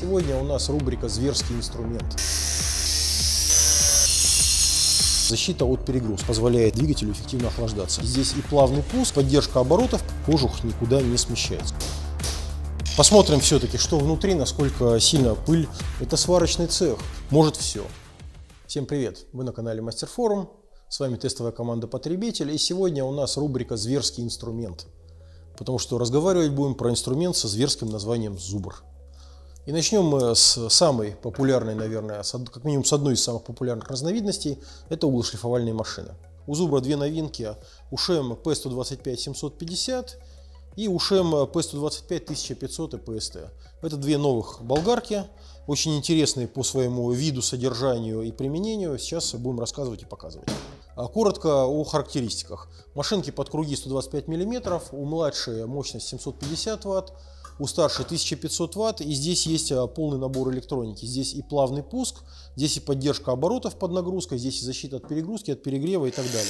Сегодня у нас рубрика «Зверский инструмент». Защита от перегрузки позволяет двигателю эффективно охлаждаться. Здесь и плавный пуск, поддержка оборотов, кожух никуда не смещается. Посмотрим все-таки, что внутри, насколько сильно пыль. Это сварочный цех, может все. Всем привет, вы на канале Мастер Форум, с вами тестовая команда Потребитель, и сегодня у нас рубрика «Зверский инструмент», потому что разговаривать будем про инструмент со зверским названием «Зубр». И начнем мы с самой популярной, наверное, как минимум с одной из самых популярных разновидностей, это углошлифовальные машины. У Зубра две новинки: USHEM P125-750 и USHEM P125-1500 и PST. Это две новых болгарки, очень интересные по своему виду, содержанию и применению. Сейчас будем рассказывать и показывать. Коротко о характеристиках. Машинки под круги 125 мм, у младшей мощность 750 Вт, у старшей 1500 Вт, и здесь есть полный набор электроники. Здесь и плавный пуск, здесь и поддержка оборотов под нагрузкой, здесь и защита от перегрузки, от перегрева и так далее.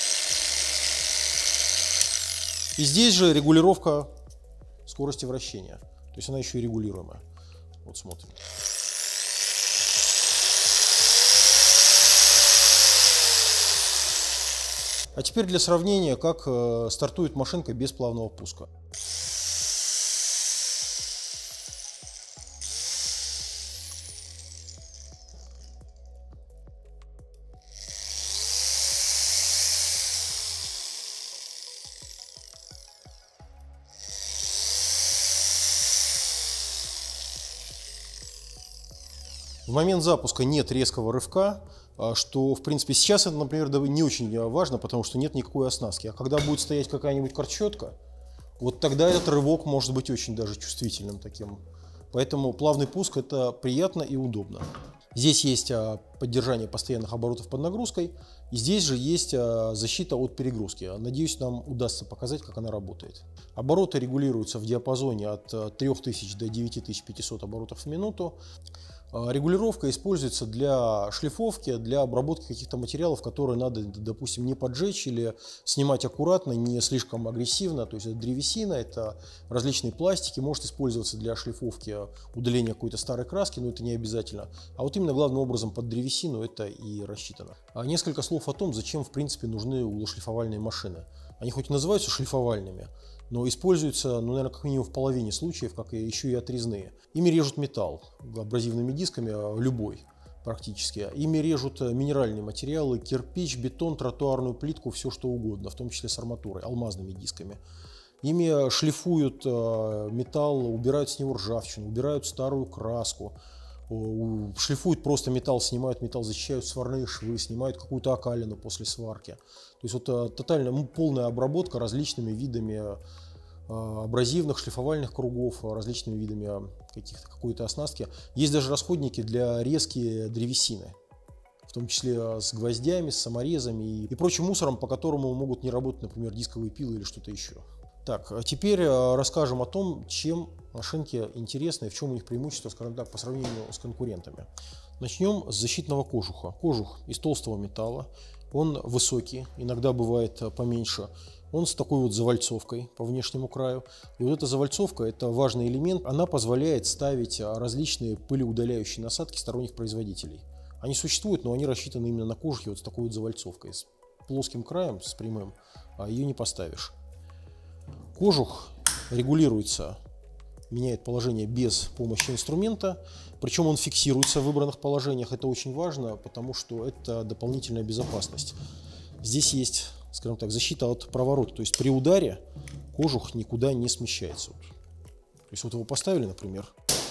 И здесь же регулировка скорости вращения, то есть она еще и регулируемая. Вот смотрим. А теперь для сравнения, как стартует машинка без плавного пуска. В момент запуска нет резкого рывка, что, в принципе, сейчас это, например, не очень важно, потому что нет никакой оснастки. А когда будет стоять какая-нибудь корчетка, вот тогда этот рывок может быть очень даже чувствительным таким. Поэтому плавный пуск — это приятно и удобно. Здесь есть поддержание постоянных оборотов под нагрузкой, и здесь же есть защита от перегрузки. Надеюсь, нам удастся показать, как она работает. Обороты регулируются в диапазоне от 3000 до 9500 оборотов в минуту. Регулировка используется для шлифовки, для обработки каких-то материалов, которые надо, допустим, не поджечь или снимать аккуратно, не слишком агрессивно. То есть это древесина, это различные пластики, может использоваться для шлифовки, удаления какой-то старой краски, но это не обязательно. А вот именно главным образом под древесину это и рассчитано. Несколько слов о том, зачем в принципе нужны углошлифовальные машины. Они хоть и называются шлифовальными, но используются, ну, наверное, как минимум в половине случаев, как и еще и отрезные. Ими режут металл абразивными дисками, любой практически. Ими режут минеральные материалы, кирпич, бетон, тротуарную плитку, все что угодно, в том числе с арматурой, алмазными дисками. Ими шлифуют металл, убирают с него ржавчину, убирают старую краску. Шлифуют просто металл, снимают металл, зачищают сварные швы, снимают какую-то окалину после сварки. То есть вот тотально полная обработка различными видами абразивных, шлифовальных кругов, различными видами какой-то оснастки. Есть даже расходники для резки древесины, в том числе с гвоздями, с саморезами и прочим мусором, по которому могут не работать, например, дисковые пилы или что-то еще. Так, а теперь расскажем о том, чем машинки интересны и в чем у них преимущество, скажем так, по сравнению с конкурентами. Начнем с защитного кожуха. Кожух из толстого металла, он высокий, иногда бывает поменьше. Он с такой вот завальцовкой по внешнему краю. И вот эта завальцовка — это важный элемент. Она позволяет ставить различные пылеудаляющие насадки сторонних производителей. Они существуют, но они рассчитаны именно на кожухе вот с такой вот завальцовкой. С плоским краем, с прямым, ее не поставишь. Кожух регулируется, меняет положение без помощи инструмента, причем он фиксируется в выбранных положениях. Это очень важно, потому что это дополнительная безопасность. Здесь есть, скажем так, защита от проворота, то есть при ударе кожух никуда не смещается. То есть вот его поставили, например,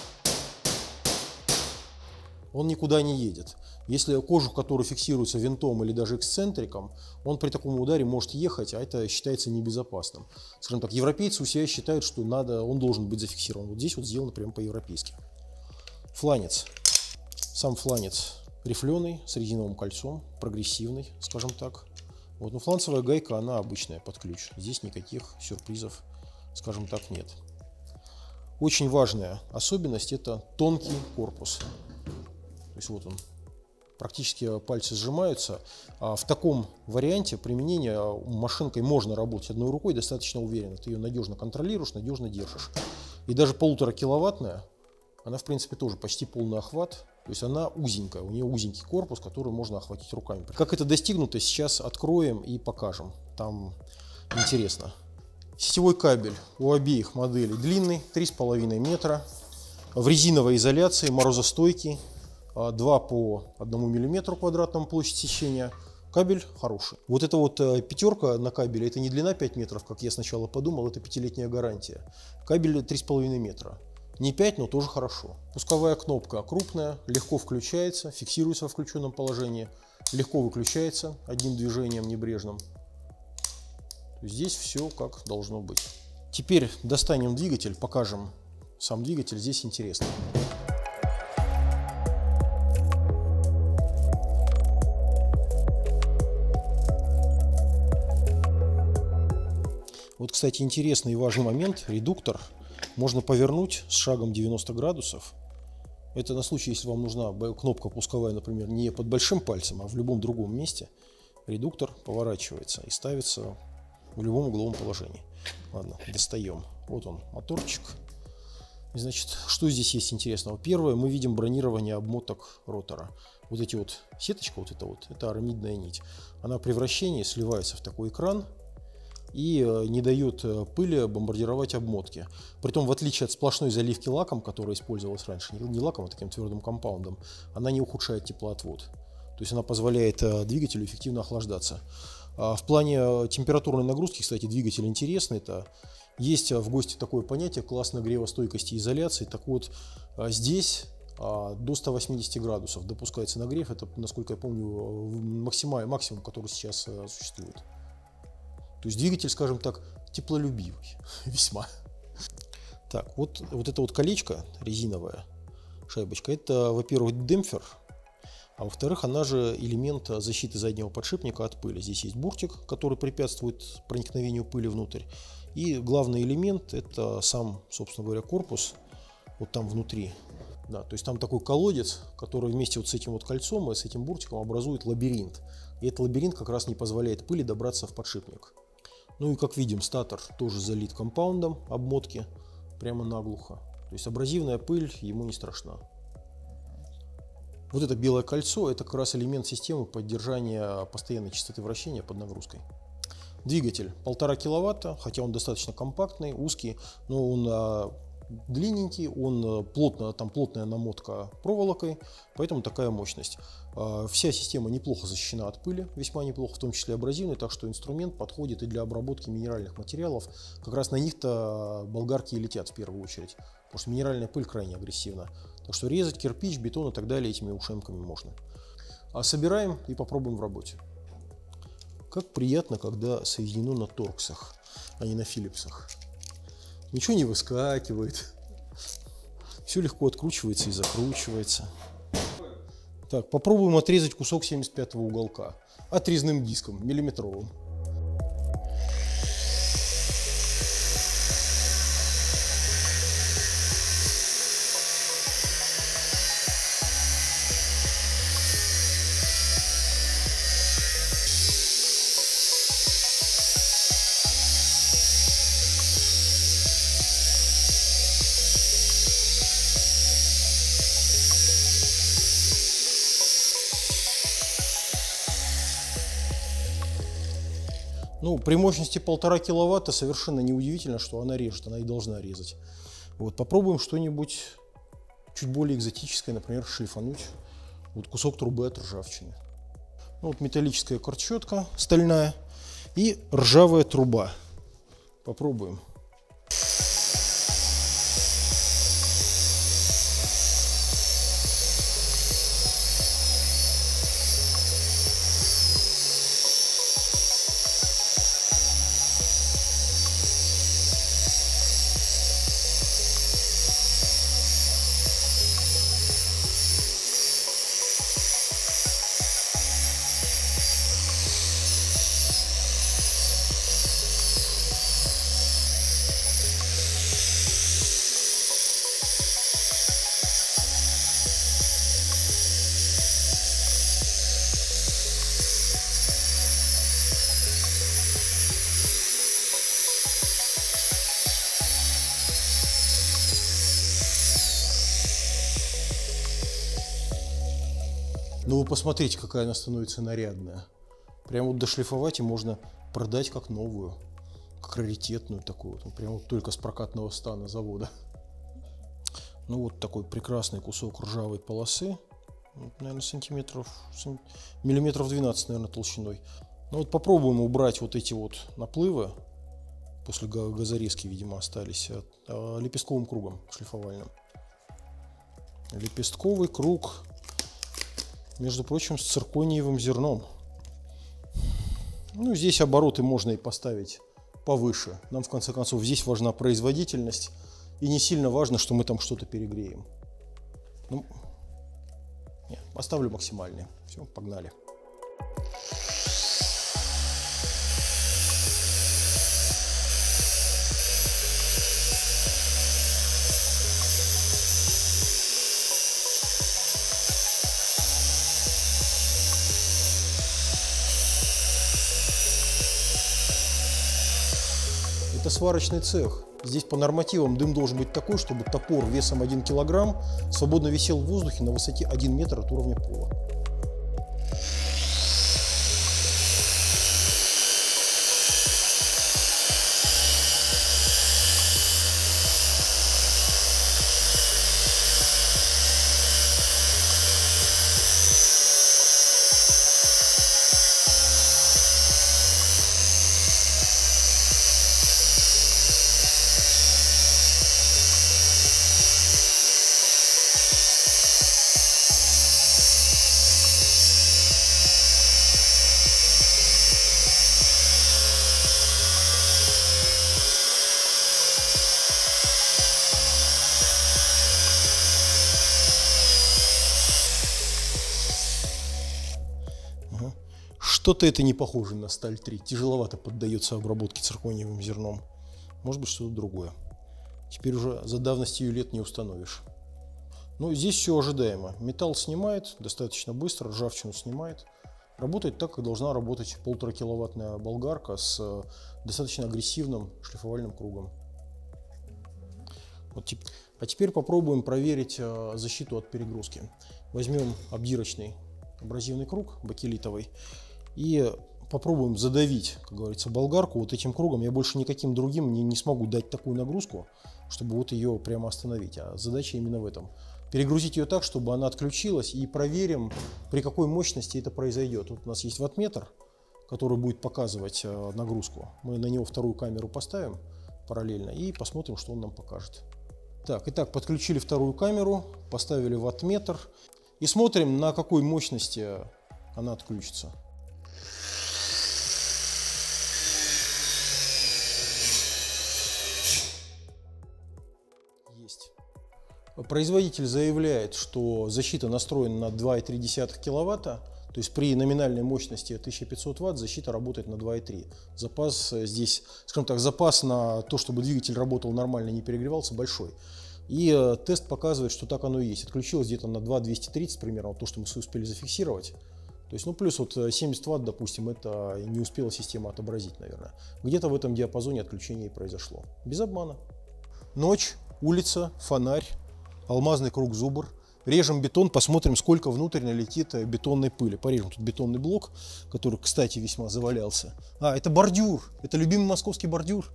он никуда не едет. Если кожух, который фиксируется винтом или даже эксцентриком, он при таком ударе может ехать, а это считается небезопасным. Скажем так, европейцы у себя считают, что он должен быть зафиксирован. Вот здесь вот сделано прямо по-европейски. Фланец. Сам фланец рифленый, с резиновым кольцом, прогрессивный, скажем так. Вот, но фланцевая гайка, она обычная, под ключ. Здесь никаких сюрпризов, скажем так, нет. Очень важная особенность — это тонкий корпус. То есть вот он. Практически пальцы сжимаются. В таком варианте применения машинкой можно работать одной рукой достаточно уверенно. Ты ее надежно контролируешь, надежно держишь. И даже 1,5 киловаттная Она, в принципе, тоже почти полный охват. То есть она узенькая, у нее узенький корпус, который можно охватить руками. Как это достигнуто, сейчас откроем и покажем. Там интересно. Сетевой кабель у обеих моделей длинный, 3,5 метра. В резиновой изоляции, морозостойкий, 2 по 1 мм квадратному площадь сечения. Кабель хороший. Вот эта вот пятерка на кабеле, это не длина 5 метров, как я сначала подумал, это 5-летняя гарантия. Кабель 3,5 метра. Не 5, но тоже хорошо. Пусковая кнопка крупная, легко включается, фиксируется в включенном положении, легко выключается одним движением небрежным. Здесь все как должно быть. Теперь достанем двигатель, покажем сам двигатель, здесь интересно. Вот, кстати, интересный и важный момент. Редуктор можно повернуть с шагом 90 градусов. Это на случай, если вам нужна кнопка пусковая, например, не под большим пальцем, а в любом другом месте. Редуктор поворачивается и ставится в любом угловом положении. Ладно, достаем. Вот он, моторчик. Значит, что здесь есть интересного? Первое, мы видим бронирование обмоток ротора. Вот эти вот сеточка, вот это арамидная нить. Она при вращении сливается в такой экран и не дает пыли бомбардировать обмотки. Притом, в отличие от сплошной заливки лаком, которая использовалась раньше, не лаком, а таким твердым компаундом, она не ухудшает теплоотвод. То есть она позволяет двигателю эффективно охлаждаться. В плане температурной нагрузки, кстати, двигатель интересный. Это есть в ГОСТе такое понятие класс нагрева стойкости и изоляции. Так вот, здесь до 180 градусов допускается нагрев. Это, насколько я помню, максимум, который сейчас существует. То есть двигатель, скажем так, теплолюбивый весьма. Так, вот это вот колечко резиновая шайбочка, это, во-первых, демпфер, а во-вторых, она же элемент защиты заднего подшипника от пыли. Здесь есть буртик, который препятствует проникновению пыли внутрь. И главный элемент — это сам, собственно говоря, корпус, вот там внутри. Да, то есть там такой колодец, который вместе вот с этим вот кольцом и с этим буртиком образует лабиринт. И этот лабиринт как раз не позволяет пыли добраться в подшипник. Ну и как видим, статор тоже залит компаундом обмотки прямо наглухо. То есть абразивная пыль ему не страшна. Вот это белое кольцо — это как раз элемент системы поддержания постоянной частоты вращения под нагрузкой. Двигатель 1,5 киловатта, хотя он достаточно компактный, узкий, но он длинненький, он там плотная намотка проволокой, поэтому такая мощность. Вся система неплохо защищена от пыли, весьма неплохо, в том числе абразивной, так что инструмент подходит и для обработки минеральных материалов. Как раз на них-то болгарки и летят в первую очередь, потому что минеральная пыль крайне агрессивна. Так что резать кирпич, бетон и так далее этими ушемками можно. Собираем и попробуем в работе. Как приятно, когда соединено на торксах, а не на филлипсах. Ничего не выскакивает. Все легко откручивается и закручивается. Так, попробуем отрезать кусок 75-го уголка отрезным диском, миллиметровым. Ну, при мощности 1,5 киловатта совершенно неудивительно, что она режет, она и должна резать. Вот, попробуем что-нибудь чуть более экзотическое, например, шлифануть. Вот кусок трубы от ржавчины. Ну, вот металлическая корчетка стальная и ржавая труба. Попробуем. Но вы посмотрите, какая она становится нарядная. Прям вот дошлифовать и можно продать как новую, как раритетную такую. Вот, прям вот только с прокатного стана завода. Ну вот такой прекрасный кусок ржавой полосы. Вот, наверное, миллиметров 12, наверное, толщиной. Ну вот попробуем убрать вот эти вот наплывы. После газорезки, видимо, остались лепестковым кругом шлифовальным. Лепестковый круг, между прочим, с циркониевым зерном. Ну, здесь обороты можно и поставить повыше. Нам, в конце концов, здесь важна производительность. И не сильно важно, что мы там что-то перегреем. Ну, нет, оставлю максимальные. Все, погнали. Это сварочный цех. Здесь по нормативам дым должен быть такой, чтобы топор весом 1 килограмм свободно висел в воздухе на высоте 1 метр от уровня пола. Что-то это не похоже на сталь 3. Тяжеловато поддается обработке циркониевым зерном. Может быть, что-то другое. Теперь уже за давностью лет не установишь. Но здесь все ожидаемо. Металл снимает достаточно быстро, ржавчину снимает. Работает так, как должна работать 1,5 киловаттная болгарка с достаточно агрессивным шлифовальным кругом. Вот, а теперь попробуем проверить защиту от перегрузки. Возьмем обдирочный абразивный круг бакелитовый и попробуем задавить, как говорится, болгарку вот этим кругом. Я больше никаким другим не смогу дать такую нагрузку, чтобы вот ее прямо остановить. А задача именно в этом. Перегрузить ее так, чтобы она отключилась, и проверим, при какой мощности это произойдет. Вот у нас есть ваттметр, который будет показывать нагрузку. Мы на него вторую камеру поставим параллельно и посмотрим, что он нам покажет. Так, итак, подключили вторую камеру, поставили ваттметр и смотрим, на какой мощности она отключится. Есть. Производитель заявляет, что защита настроена на 2,3 киловатта, то есть при номинальной мощности 1500 Вт защита работает на 2,3. Запас здесь, скажем так, запас на то, чтобы двигатель работал нормально и не перегревался, большой. И тест показывает, что так оно и есть. Отключилось где-то на 2,230 примерно, то, что мы успели зафиксировать. То есть, ну, плюс вот 70 Вт, допустим, это не успела система отобразить, наверное. Где-то в этом диапазоне отключение и произошло. Без обмана. Ночь, улица, фонарь, алмазный круг зубр. Режем бетон, посмотрим, сколько внутрь налетит бетонной пыли. Порежем тут бетонный блок, который, кстати, весьма завалялся. А, это бордюр. Это любимый московский бордюр.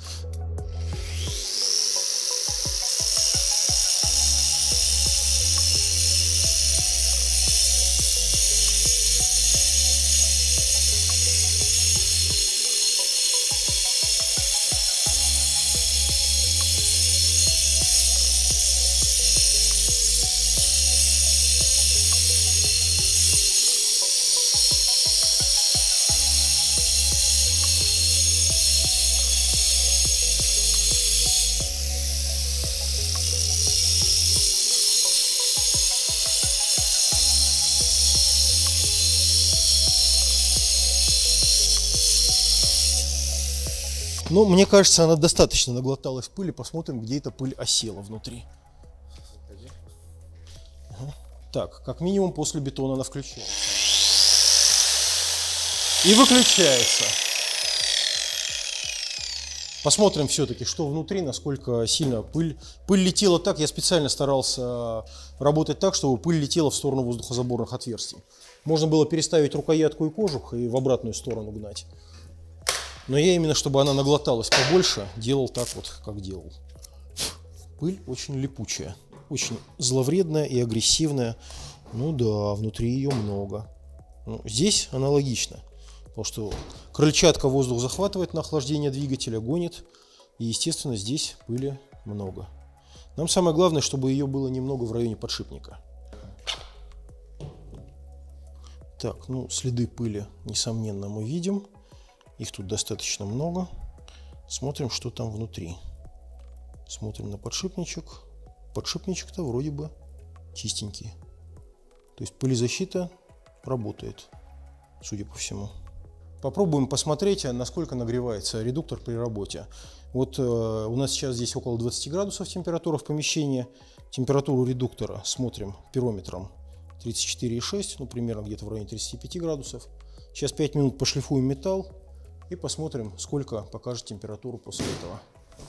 Но мне кажется, она достаточно наглоталась пыли. Посмотрим, где эта пыль осела внутри. Ага. Так, как минимум после бетона она включается. И выключается. Посмотрим все-таки, что внутри, насколько сильно пыль. Пыль летела так, я специально старался работать так, чтобы пыль летела в сторону воздухозаборных отверстий. Можно было переставить рукоятку и кожух и в обратную сторону гнать. Но я именно, чтобы она наглоталась побольше, делал так вот, как делал. Пыль очень липучая, очень зловредная и агрессивная. Ну да, внутри ее много. Ну, здесь аналогично. Потому что крыльчатка воздух захватывает на охлаждение двигателя, гонит. И, естественно, здесь пыли много. Нам самое главное, чтобы ее было немного в районе подшипника. Так, ну, следы пыли, несомненно, мы видим. Их тут достаточно много. Смотрим, что там внутри. Смотрим на подшипничек. Подшипничек-то вроде бы чистенький. То есть пылезащита работает, судя по всему. Попробуем посмотреть, насколько нагревается редуктор при работе. Вот у нас сейчас здесь около 20 градусов температура в помещении. Температуру редуктора смотрим пирометром 34,6, ну примерно где-то в районе 35 градусов. Сейчас 5 минут пошлифуем металл и посмотрим, сколько покажет температуру после этого.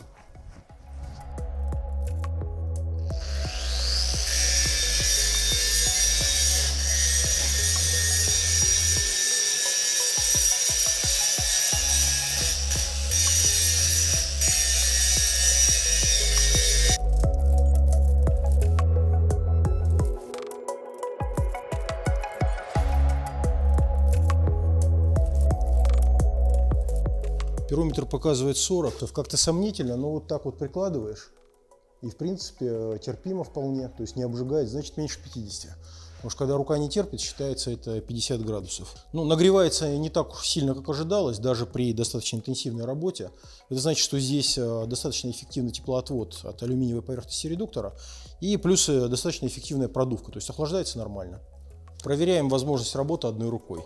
Пирометр показывает 40, как-то сомнительно, но вот так вот прикладываешь, и в принципе терпимо вполне, то есть не обжигает, значит меньше 50. Потому что когда рука не терпит, считается это 50 градусов. Ну, нагревается не так сильно, как ожидалось, даже при достаточно интенсивной работе. Это значит, что здесь достаточно эффективный теплоотвод от алюминиевой поверхности редуктора и плюс достаточно эффективная продувка, то есть охлаждается нормально. Проверяем возможность работы одной рукой.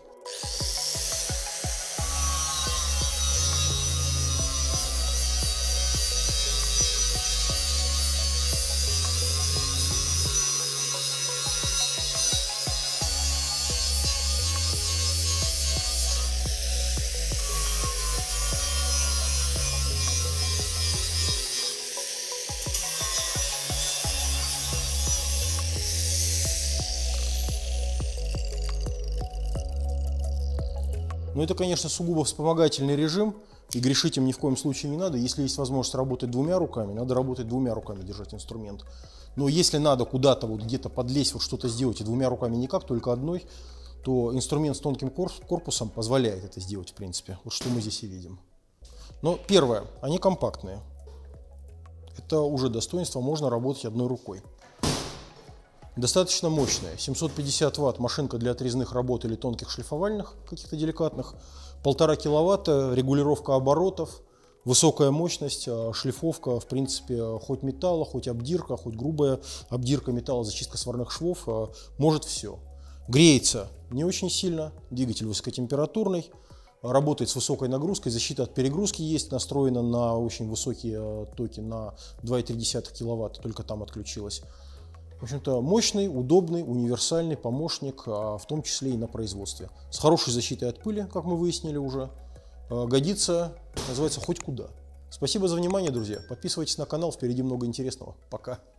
Но это, конечно, сугубо вспомогательный режим, и грешить им ни в коем случае не надо. Если есть возможность работать двумя руками, надо работать двумя руками, держать инструмент. Но если надо куда-то вот где-то подлезть, вот что-то сделать, и двумя руками никак, только одной, то инструмент с тонким корпусом позволяет это сделать, в принципе. Вот что мы здесь и видим. Но первое, они компактные. Это уже достоинство, можно работать одной рукой. Достаточно мощная, 750 Вт машинка для отрезных работ или тонких шлифовальных, каких-то деликатных, 1,5 киловатта, регулировка оборотов, высокая мощность, шлифовка, в принципе, хоть металла, хоть обдирка, хоть грубая обдирка металла, зачистка сварных швов, может все. Греется не очень сильно, двигатель высокотемпературный, работает с высокой нагрузкой, защита от перегрузки есть, настроена на очень высокие токи, на 2,3 киловатта, только там отключилась. В общем-то, мощный, удобный, универсальный помощник, в том числе и на производстве. С хорошей защитой от пыли, как мы выяснили уже. Годится, называется, хоть куда. Спасибо за внимание, друзья. Подписывайтесь на канал, впереди много интересного. Пока.